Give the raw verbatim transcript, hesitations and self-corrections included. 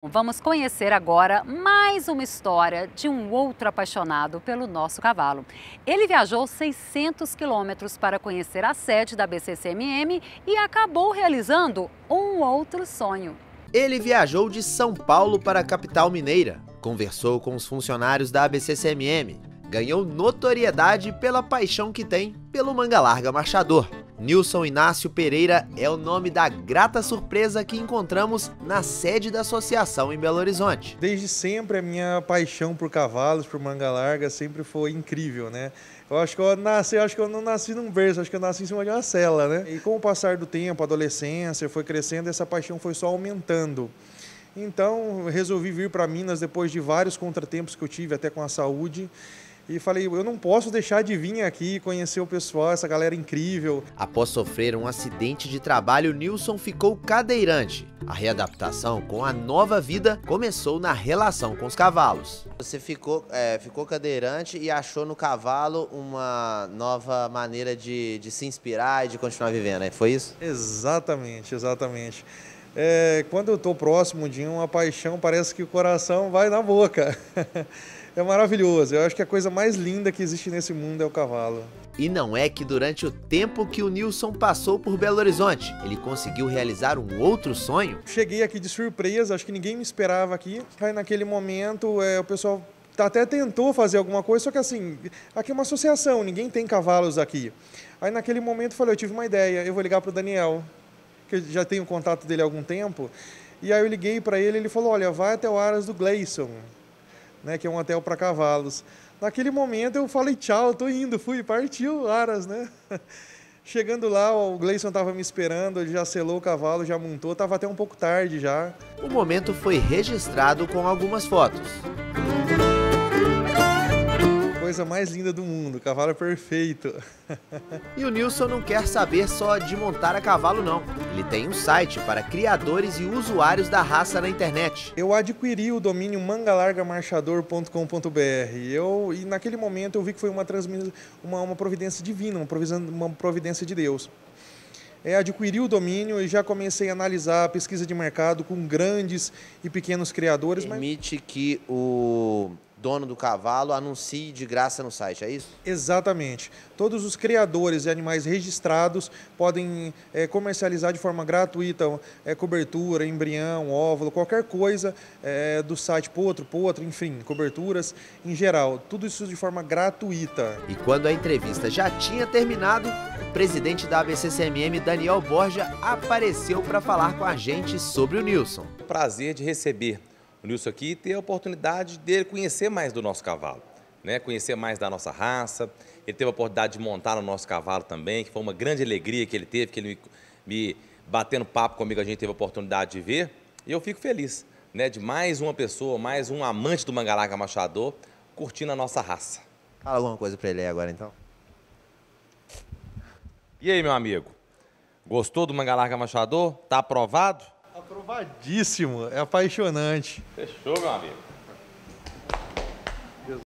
Vamos conhecer agora mais uma história de um outro apaixonado pelo nosso cavalo. Ele viajou seiscentos quilômetros para conhecer a sede da B C C M M e acabou realizando um outro sonho. Ele viajou de São Paulo para a capital mineira, conversou com os funcionários da A B C C M M, ganhou notoriedade pela paixão que tem pelo manga larga marchador. Nilson Inácio Pereira é o nome da grata surpresa que encontramos na sede da associação em Belo Horizonte. Desde sempre a minha paixão por cavalos, por manga larga, sempre foi incrível, né? Eu acho que eu nasci, eu acho que eu não nasci num berço, acho que eu nasci em cima de uma cela, né? E com o passar do tempo, a adolescência foi crescendo, essa paixão foi só aumentando. Então, eu resolvi vir para Minas depois de vários contratempos que eu tive, até com a saúde. E falei, eu não posso deixar de vir aqui conhecer o pessoal, essa galera incrível. Após sofrer um acidente de trabalho, Nilson ficou cadeirante. A readaptação com a nova vida começou na relação com os cavalos. Você ficou, é, ficou cadeirante e achou no cavalo uma nova maneira de, de se inspirar e de continuar vivendo, né? Foi isso? Exatamente, exatamente. É, quando eu estou próximo de uma paixão, parece que o coração vai na boca. É maravilhoso, eu acho que a coisa mais linda que existe nesse mundo é o cavalo. E não é que durante o tempo que o Nilson passou por Belo Horizonte, ele conseguiu realizar um outro sonho? Cheguei aqui de surpresa, acho que ninguém me esperava aqui. Aí naquele momento é, o pessoal até tentou fazer alguma coisa, só que assim, aqui é uma associação, ninguém tem cavalos aqui. Aí naquele momento eu falei, eu tive uma ideia, eu vou ligar para o Daniel, que eu já tenho contato dele há algum tempo. E aí eu liguei para ele, ele falou, olha, vai até o Aras do Gleison, né, que é um hotel para cavalos. Naquele momento eu falei, tchau, tô indo, fui, partiu Aras, né? Chegando lá, o Gleison estava me esperando, ele já selou o cavalo, já montou, estava até um pouco tarde já. O momento foi registrado com algumas fotos. Coisa mais linda do mundo, o cavalo é perfeito. E o Nilson não quer saber só de montar a cavalo não. Ele tem um site para criadores e usuários da raça na internet. Eu adquiri o domínio manga larga marchador ponto com ponto br. Eu, e naquele momento eu vi que foi uma, uma, uma providência divina, uma providência, uma providência de Deus. É, adquiri o domínio e já comecei a analisar a pesquisa de mercado com grandes e pequenos criadores. Permite mas... que o dono do cavalo anuncie de graça no site, é isso? Exatamente. Todos os criadores de animais registrados podem é, comercializar de forma gratuita é, cobertura, embrião, óvulo, qualquer coisa é, do site Potro, Potro, enfim, coberturas em geral. Tudo isso de forma gratuita. E quando a entrevista já tinha terminado, o presidente da A B C C M M, Daniel Borja, apareceu para falar com a gente sobre o Nilson. Prazer de receber o Nilson aqui e ter a oportunidade dele conhecer mais do nosso cavalo, né? Conhecer mais da nossa raça. Ele teve a oportunidade de montar no nosso cavalo também, que foi uma grande alegria que ele teve, que ele me, me batendo papo comigo, a gente teve a oportunidade de ver. E eu fico feliz, né, de mais uma pessoa, mais um amante do manga larga marchador, curtindo a nossa raça. Fala alguma coisa para ele aí agora, então. E aí, meu amigo? Gostou do manga larga marchador? Tá aprovado? Aprovadíssimo, é apaixonante. Fechou, meu amigo.